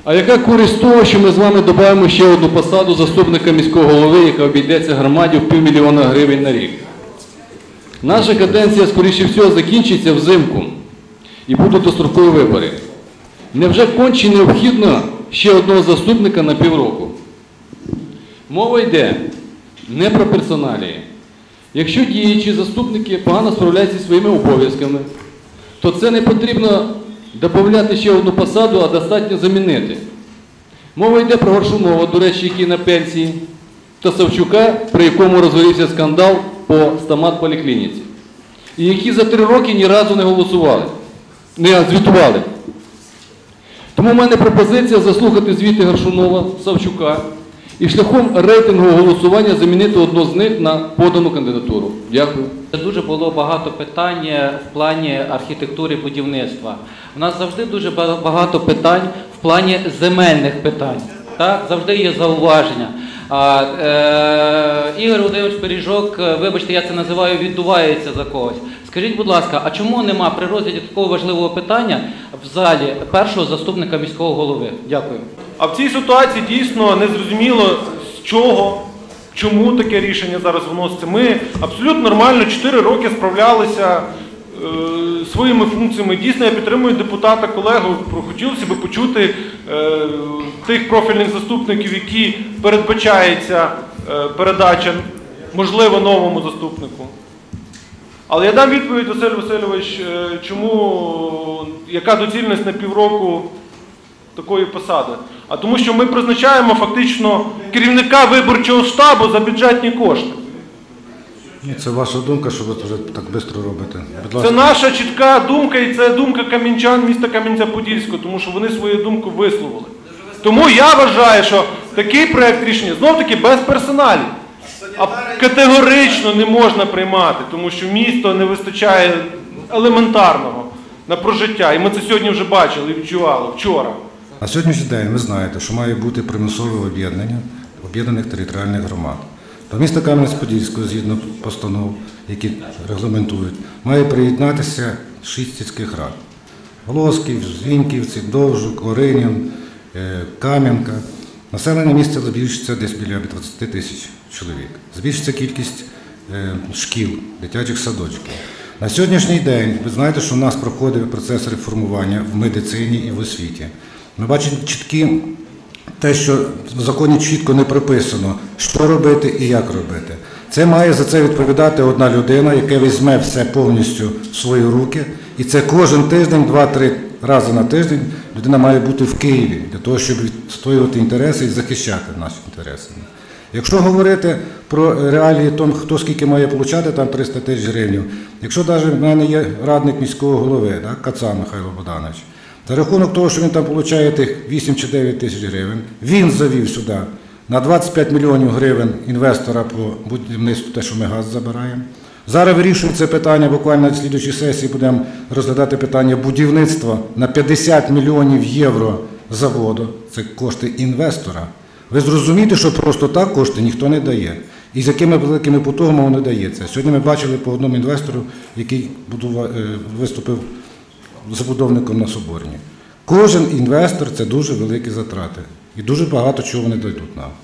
А яка користь того, що ми з вами додаємо ще одну посаду заступника міського голови, яка обійдеться громаді в 500 000 гривень на рік? Наша каденція, скоріше всього, закінчиться взимку і будуть дострокові вибори. Невже конче необхідно ще одного заступника на півроку? Мова йде не про персоналії. Якщо діючі заступники погано справляються зі своїми обов'язками, то це не потрібно додати ще одну посаду, а достатньо замінити. Мова йде про Горшунова, до речі, який на пенсії, та Савчука, при якому розгорівся скандал по стомат-поліклініці. І які за 3 роки ні разу не голосували, не звітували. Тому в мене пропозиція заслухати звіти Горшунова, Савчука і шляхом рейтингового голосування замінити одну з них на подану кандидатуру. Дякую. Дуже було багато питань в плані архітектури будівництва. У нас завжди дуже багато питань в плані земельних питань. Так? Завжди є зауваження. Ігор Володимирович Пиріжок, вибачте, я це називаю, віддувається за когось. Скажіть, будь ласка, а чому нема при розгляді такого важливого питання в залі першого заступника міського голови? Дякую. А в цій ситуації дійсно незрозуміло, з чого, чому таке рішення зараз вноситься. Ми абсолютно нормально 4 роки справлялися своїми функціями. Дійсно, я підтримую депутата, колегу, хотілося б почути тих профільних заступників, які передбачається передача, можливо, новому заступнику. Але я дам відповідь, Василь Васильович, яка доцільність на півроку такої посади. А тому, що ми призначаємо фактично керівника виборчого штабу за бюджетні кошти. Це ваша думка, що ви вже так швидко робите. Це наша чітка думка, і це думка кам'янчан міста Кам'янця-Подільського, тому що вони свою думку висловили. Тому я вважаю, що такий проєкт рішення, знов-таки без персоналів, категорично не можна приймати, тому що місто не вистачає елементарного на прожиття. І ми це сьогодні вже бачили і відчували вчора. На сьогоднішній день ви знаєте, що має бути примусове об'єднання об'єднаних територіальних громад. До міста Кам'янець-Подільського, згідно постанов, які регламентують, має приєднатися 6 сільських рад. Волоськів, Звіньківці, Довжук, Оринів, Кам'янка. Населення міста збільшиться десь біля 20 тисяч чоловік. Збільшиться кількість шкіл, дитячих садочків. На сьогоднішній день, ви знаєте, що у нас проходить процес реформування в медицині і в освіті. Ми бачимо чіткі те, що в законі чітко не прописано, що робити і як робити. Це має за це відповідати одна людина, яка візьме все повністю в свої руки. І це кожен тиждень, 2-3 рази на тиждень людина має бути в Києві, для того, щоб відстоювати інтереси і захищати наші інтереси. Якщо говорити про реалії, хто скільки має отримати, там 300 тисяч гривень. Якщо навіть в мене є радник міського голови, Каца Михайло Богданович, за рахунок того, що він там отримує тих 8 чи 9 тисяч гривень, він завів сюди на 25 мільйонів гривень інвестора по будівництву, те, що ми газ забираємо. Зараз вирішується питання, буквально на слідчій сесії будемо розглядати питання будівництва на 50 мільйонів євро заводу. Це кошти інвестора. Ви зрозумієте, що просто так кошти ніхто не дає. І з якими великими потугами воно дається. Сьогодні ми бачили по одному інвестору, який виступив забудовником на Соборній. Кожен інвестор – це дуже великі затрати. І дуже багато чого вони дойдуть нам.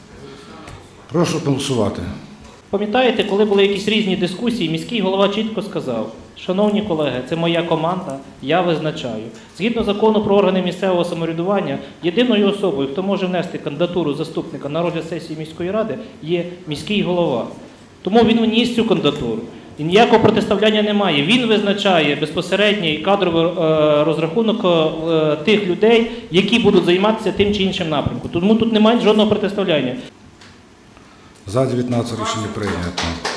Прошу голосувати. Пам'ятаєте, коли були якісь різні дискусії, міський голова чітко сказав: шановні колеги, це моя команда, я визначаю. Згідно закону про органи місцевого самоврядування, єдиною особою, хто може внести кандидатуру заступника на розгляд сесії міської ради, є міський голова. Тому він вніс цю кандидатуру. І ніякого протиставляння немає. Він визначає безпосередній кадровий розрахунок тих людей, які будуть займатися тим чи іншим напрямком. Тому тут немає жодного протиставляння. За 19 рішення прийнято.